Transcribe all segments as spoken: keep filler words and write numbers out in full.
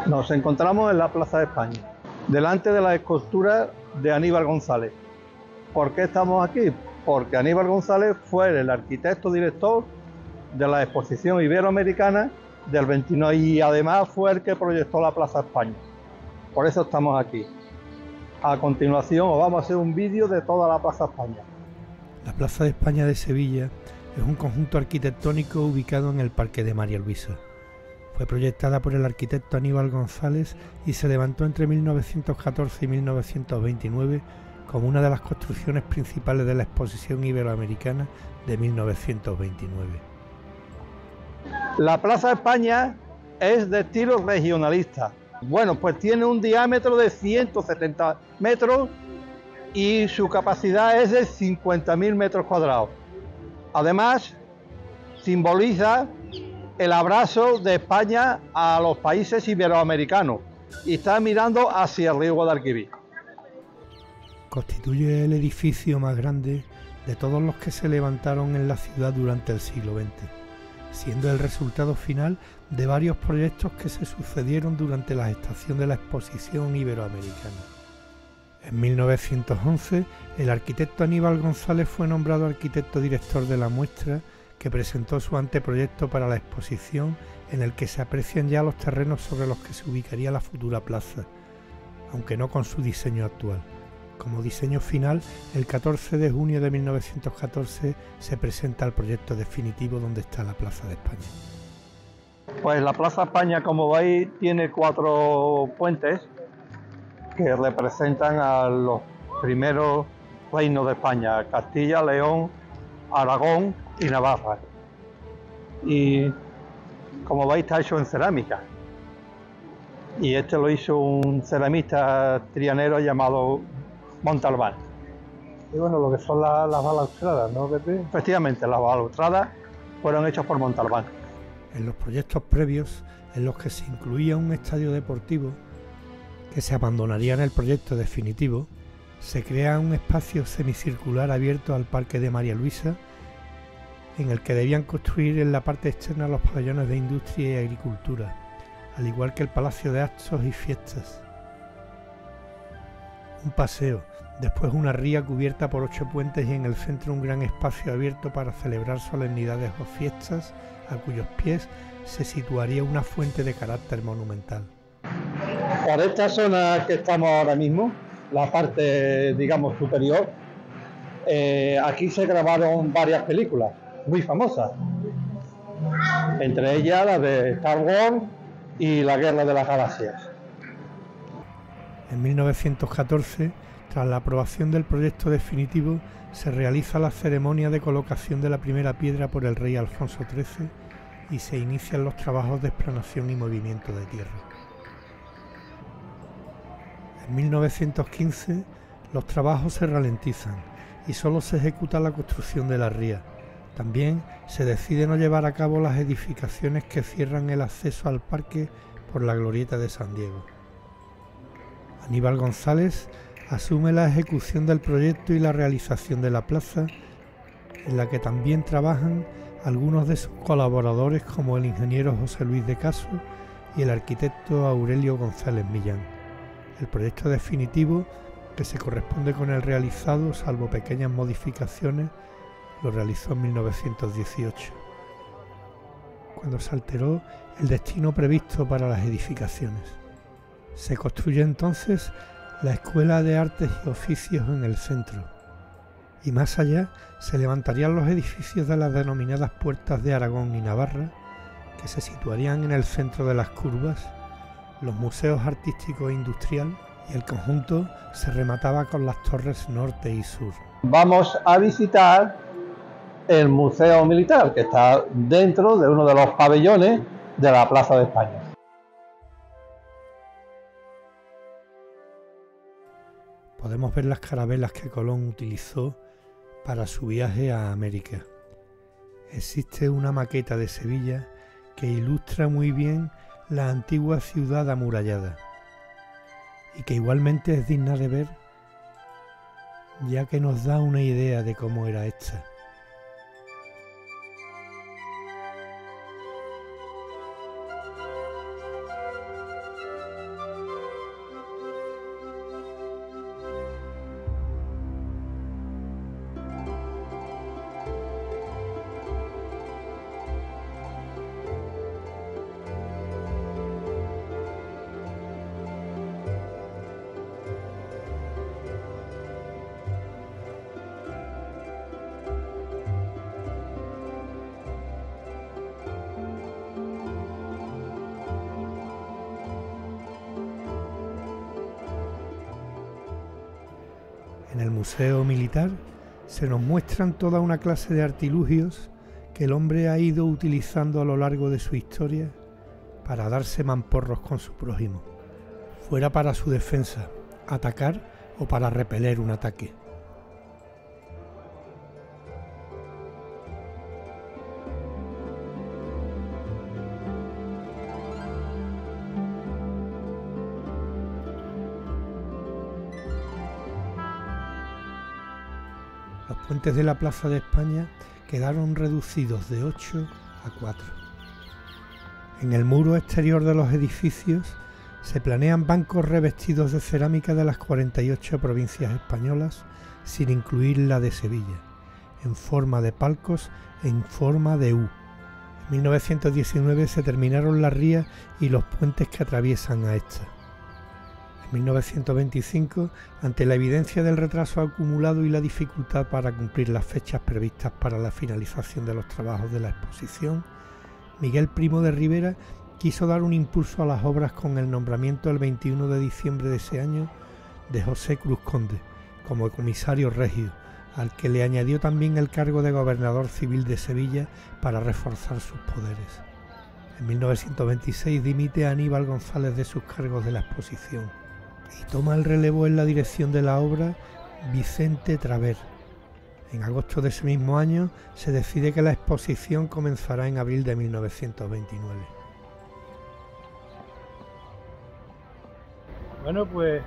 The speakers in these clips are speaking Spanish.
Nos encontramos en la Plaza de España, delante de la escultura de Aníbal González. ¿Por qué estamos aquí? Porque Aníbal González fue el arquitecto director de la exposición iberoamericana del veintinueve y además fue el que proyectó la Plaza de España. Por eso estamos aquí. A continuación os vamos a hacer un vídeo de toda la Plaza de España. La Plaza de España de Sevilla es un conjunto arquitectónico ubicado en el Parque de María Luisa. Fue proyectada por el arquitecto Aníbal González y se levantó entre mil novecientos catorce y mil novecientos veintinueve como una de las construcciones principales de la exposición iberoamericana de mil novecientos veintinueve. La Plaza de España es de estilo regionalista. Bueno, pues tiene un diámetro de ciento setenta metros y su capacidad es de cincuenta mil metros cuadrados. Además, simboliza el abrazo de España a los países iberoamericanos y está mirando hacia el río Guadalquivir. Constituye el edificio más grande de todos los que se levantaron en la ciudad durante el siglo veinte, siendo el resultado final de varios proyectos que se sucedieron durante la gestación de la exposición iberoamericana. En mil novecientos once, el arquitecto Aníbal González fue nombrado arquitecto director de la muestra, que presentó su anteproyecto para la exposición, en el que se aprecian ya los terrenos sobre los que se ubicaría la futura plaza, aunque no con su diseño actual. Como diseño final, el catorce de junio de mil novecientos catorce se presenta el proyecto definitivo donde está la Plaza de España. Pues la Plaza de España, como veis, tiene cuatro puentes que representan a los primeros reinos de España: Castilla, León, Aragón y Navarra. Y como veis, está hecho en cerámica. Y este lo hizo un ceramista trianero llamado Montalbán. Y bueno, lo que son la, las balaustradas, ¿no, Pepe? Efectivamente, las balaustradas fueron hechas por Montalbán. En los proyectos previos, en los que se incluía un estadio deportivo, que se abandonaría en el proyecto definitivo, se crea un espacio semicircular abierto al Parque de María Luisa, en el que debían construir en la parte externa los pabellones de industria y agricultura, al igual que el Palacio de Actos y Fiestas. Un paseo, después una ría cubierta por ocho puentes y en el centro un gran espacio abierto para celebrar solemnidades o fiestas, a cuyos pies se situaría una fuente de carácter monumental. Por esta zona que estamos ahora mismo, la parte, digamos, superior, eh, aquí se grabaron varias películas muy famosas, entre ellas la de Star Wars y la Guerra de las Galaxias. En mil novecientos catorce, tras la aprobación del proyecto definitivo, se realiza la ceremonia de colocación de la primera piedra por el rey Alfonso trece y se inician los trabajos de explanación y movimiento de tierra. En mil novecientos quince, los trabajos se ralentizan y solo se ejecuta la construcción de la ría. También se decide no llevar a cabo las edificaciones que cierran el acceso al parque por la glorieta de San Diego. Aníbal González asume la ejecución del proyecto y la realización de la plaza, en la que también trabajan algunos de sus colaboradores como el ingeniero José Luis de Caso y el arquitecto Aurelio González Millán. El proyecto definitivo, que se corresponde con el realizado, salvo pequeñas modificaciones, lo realizó en mil novecientos dieciocho, cuando se alteró el destino previsto para las edificaciones. Se construye entonces la Escuela de Artes y Oficios en el centro, y más allá se levantarían los edificios de las denominadas Puertas de Aragón y Navarra, que se situarían en el centro de las curvas, los museos artístico e industrial, y el conjunto se remataba con las torres norte y sur. Vamos a visitar el Museo Militar, que está dentro de uno de los pabellones de la Plaza de España. Podemos ver las carabelas que Colón utilizó para su viaje a América. Existe una maqueta de Sevilla que ilustra muy bien la antigua ciudad amurallada y que igualmente es digna de ver, ya que nos da una idea de cómo era esta. En el Museo Militar se nos muestran toda una clase de artilugios que el hombre ha ido utilizando a lo largo de su historia para darse mamporros con su prójimo, fuera para su defensa, atacar o para repeler un ataque. Los puentes de la Plaza de España quedaron reducidos de ocho a cuatro. En el muro exterior de los edificios se planean bancos revestidos de cerámica de las cuarenta y ocho provincias españolas, sin incluir la de Sevilla, en forma de palcos en forma de U. En mil novecientos diecinueve se terminaron las rías y los puentes que atraviesan a esta. En mil novecientos veinticinco, ante la evidencia del retraso acumulado y la dificultad para cumplir las fechas previstas para la finalización de los trabajos de la exposición, Miguel Primo de Rivera quiso dar un impulso a las obras con el nombramiento el veintiuno de diciembre de ese año de José Cruz Conde como comisario regio, al que le añadió también el cargo de gobernador civil de Sevilla para reforzar sus poderes. En mil novecientos veintiséis dimite a Aníbal González de sus cargos de la exposición y toma el relevo en la dirección de la obra Vicente Traver. En agosto de ese mismo año se decide que la exposición comenzará en abril de mil novecientos veintinueve. Bueno, pues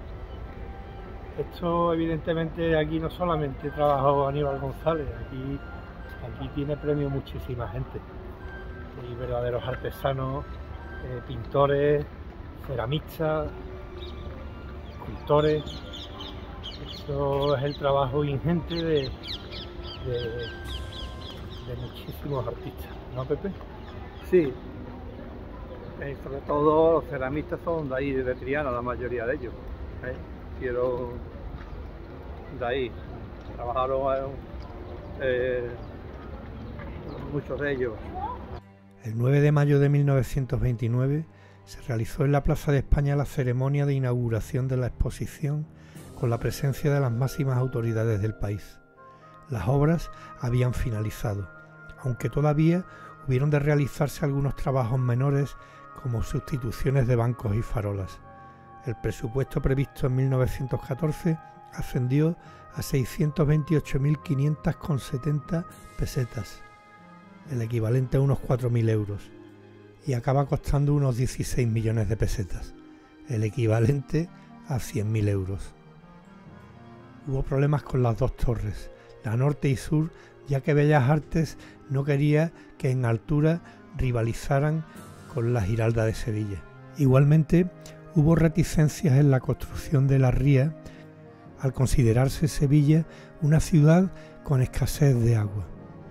esto evidentemente aquí no solamente trabajó Aníbal González, aquí, aquí tiene premio muchísima gente, y verdaderos artesanos, eh, pintores, ceramistas, escultores. Esto es el trabajo ingente de, de, de muchísimos artistas, ¿no, Pepe? Sí, eh, sobre todo los ceramistas son de ahí, de Triana, la mayoría de ellos. ¿eh? Quiero de ahí, trabajaron eh, muchos de ellos. El nueve de mayo de mil novecientos veintinueve se realizó en la Plaza de España la ceremonia de inauguración de la exposición con la presencia de las máximas autoridades del país. Las obras habían finalizado, aunque todavía hubieron de realizarse algunos trabajos menores como sustituciones de bancos y farolas. El presupuesto previsto en mil novecientos catorce ascendió a seiscientos veintiocho mil quinientos setenta pesetas, el equivalente a unos cuatro mil euros, y acaba costando unos dieciséis millones de pesetas, el equivalente a cien mil euros. Hubo problemas con las dos torres, la norte y sur, ya que Bellas Artes no quería que en altura rivalizaran con la Giralda de Sevilla. Igualmente, hubo reticencias en la construcción de la ría al considerarse Sevilla una ciudad con escasez de agua.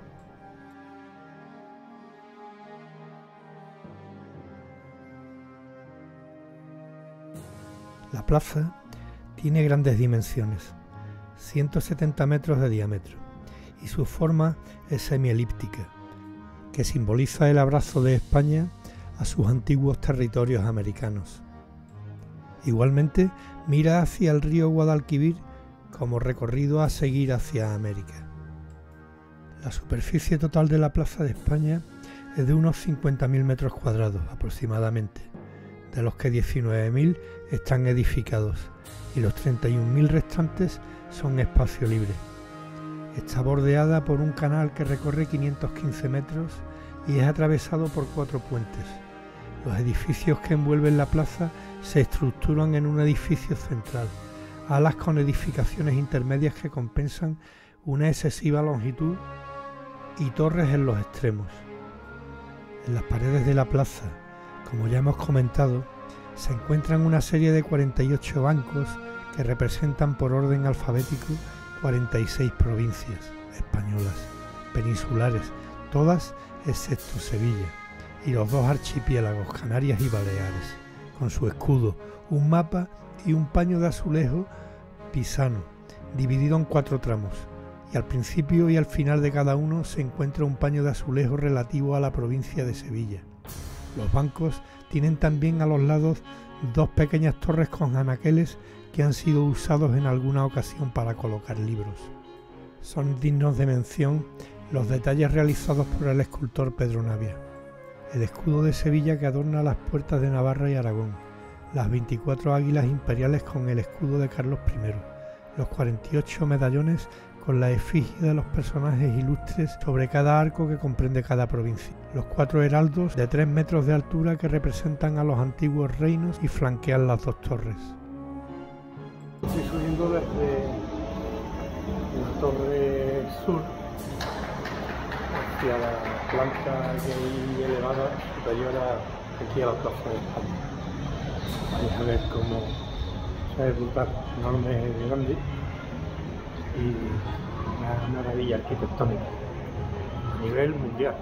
La plaza tiene grandes dimensiones, ciento setenta metros de diámetro, y su forma es semielíptica, que simboliza el abrazo de España a sus antiguos territorios americanos. Igualmente, mira hacia el río Guadalquivir como recorrido a seguir hacia América. La superficie total de la Plaza de España es de unos cincuenta mil metros cuadrados aproximadamente, de los que diecinueve mil están edificados y los treinta y un mil restantes son espacio libre. Está bordeada por un canal que recorre quinientos quince metros y es atravesado por cuatro puentes. Los edificios que envuelven la plaza se estructuran en un edificio central, alas con edificaciones intermedias que compensan una excesiva longitud y torres en los extremos. En las paredes de la plaza, como ya hemos comentado, se encuentran una serie de cuarenta y ocho bancos que representan por orden alfabético cuarenta y seis provincias españolas, peninsulares, todas excepto Sevilla, y los dos archipiélagos, Canarias y Baleares, con su escudo, un mapa y un paño de azulejo pisano, dividido en cuatro tramos, y al principio y al final de cada uno se encuentra un paño de azulejo relativo a la provincia de Sevilla. Los bancos tienen también a los lados dos pequeñas torres con anaqueles que han sido usados en alguna ocasión para colocar libros. Son dignos de mención los detalles realizados por el escultor Pedro Navia, el escudo de Sevilla que adorna las puertas de Navarra y Aragón, las veinticuatro águilas imperiales con el escudo de Carlos primero, los cuarenta y ocho medallones con la efigie de los personajes ilustres sobre cada arco que comprende cada provincia, los cuatro heraldos de tres metros de altura que representan a los antiguos reinos y flanquean las dos torres. Estoy subiendo desde la torre sur hacia la planta que hay elevada superior a, aquí a la plaza de España. Vais a ver cómo se ve brutal, enorme y grande, y una maravilla arquitectónica a nivel mundial.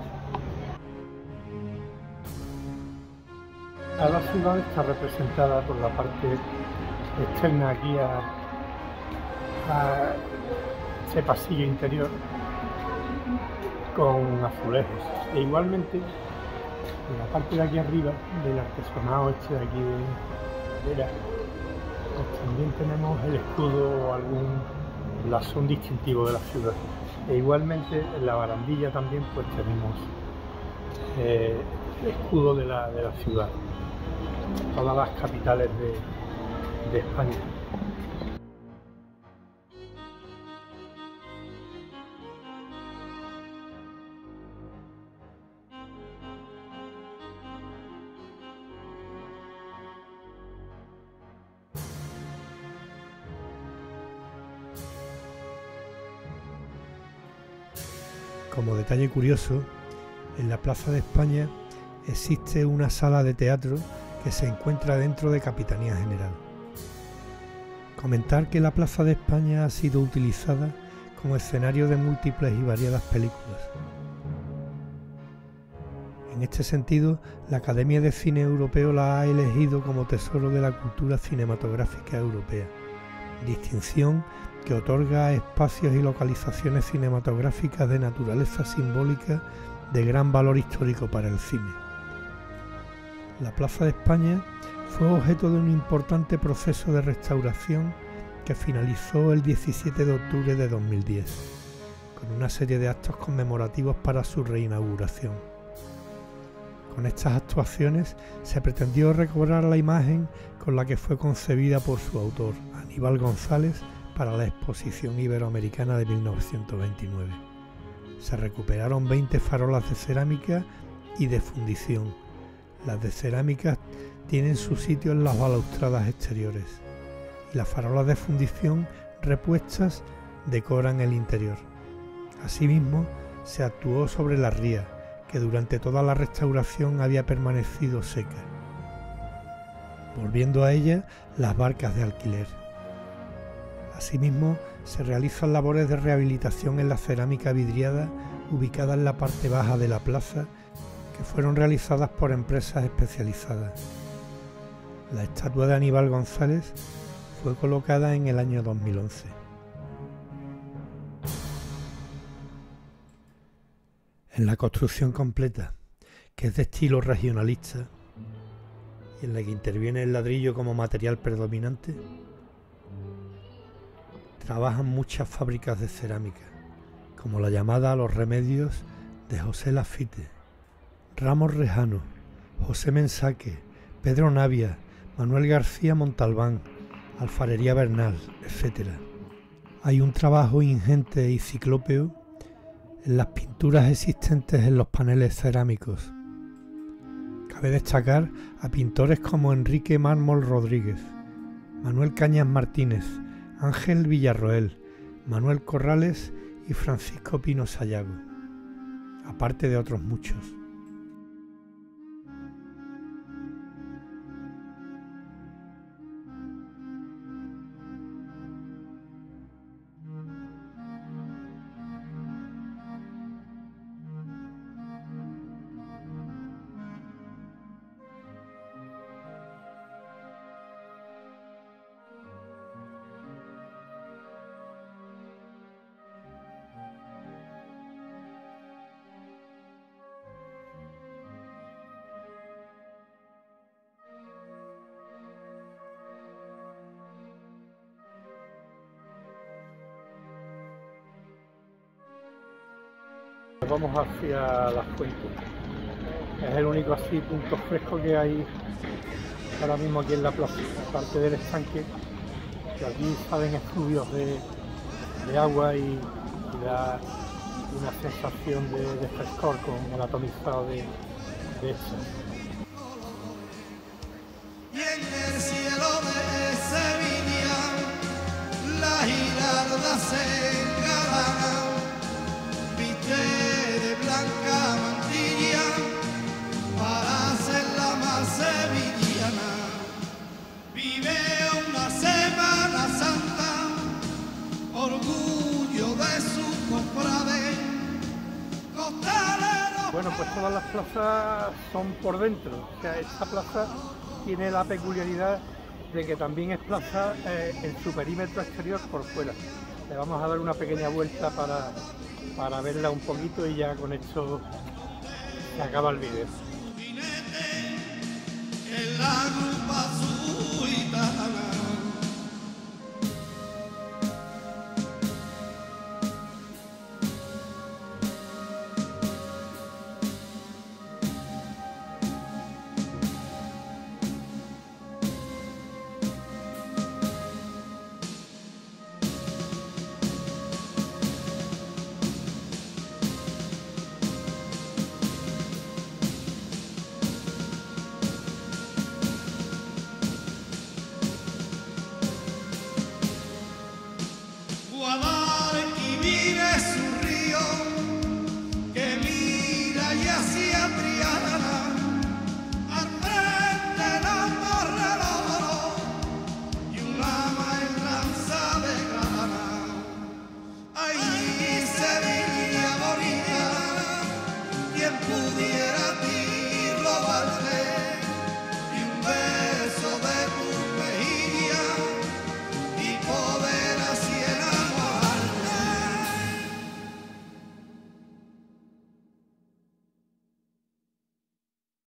Cada ciudad está representada por la parte externa aquí a, a ese pasillo interior con azulejos, e igualmente en la parte de aquí arriba del artesonado este de aquí de madera, pues también tenemos el escudo o algún blasón distintivo de la ciudad, e igualmente en la barandilla también pues tenemos eh, el escudo de la, de la ciudad, todas las capitales de, de España. Como detalle curioso, en la Plaza de España existe una sala de teatro que se encuentra dentro de Capitanía General. Comentar que la Plaza de España ha sido utilizada como escenario de múltiples y variadas películas. En este sentido, la Academia de Cine Europeo la ha elegido como Tesoro de la Cultura Cinematográfica Europea, distinción que otorga a espacios y localizaciones cinematográficas de naturaleza simbólica de gran valor histórico para el cine. La Plaza de España fue objeto de un importante proceso de restauración que finalizó el diecisiete de octubre de dos mil diez, con una serie de actos conmemorativos para su reinauguración. Con estas actuaciones se pretendió recobrar la imagen con la que fue concebida por su autor, Aníbal González, para la Exposición Iberoamericana de mil novecientos veintinueve. Se recuperaron veinte farolas de cerámica y de fundición. Las de cerámica tienen su sitio en las balaustradas exteriores y las farolas de fundición repuestas decoran el interior. Asimismo, se actuó sobre la ría, que durante toda la restauración había permanecido seca, volviendo a ella las barcas de alquiler. Asimismo, se realizan labores de rehabilitación en la cerámica vidriada ubicada en la parte baja de la plaza, que fueron realizadas por empresas especializadas. La estatua de Aníbal González fue colocada en el año dos mil once. En la construcción completa, que es de estilo regionalista y en la que interviene el ladrillo como material predominante, trabajan muchas fábricas de cerámica, como la llamada Los Remedios de José Lafite, Ramos Rejano, José Mensaque, Pedro Navia, Manuel García Montalbán, Alfarería Bernal, etcétera. Hay un trabajo ingente y ciclópeo en las pinturas existentes en los paneles cerámicos. Cabe destacar a pintores como Enrique Mármol Rodríguez, Manuel Cañas Martínez, Ángel Villarroel, Manuel Corrales y Francisco Pino Sayago, aparte de otros muchos. vamos hacia las fuentes. Es el único así punto fresco que hay ahora mismo aquí en la plaza, aparte del estanque, que aquí salen efluvios de, de agua y, y da una sensación de, de frescor con el atomizado de, de esto. Y en el cielo de Sevilla la giralda se engalana, viste de blanca mantilla para hacerla más sevillana. Vive una Semana Santa, orgullo de su cofrade, costalero. Bueno, pues todas las plazas son por dentro, o sea, esta plaza tiene la peculiaridad de que también es plaza eh, en su perímetro exterior por fuera. Le vamos a dar una pequeña vuelta para, para verla un poquito y ya con esto se acaba el vídeo. En la agrupación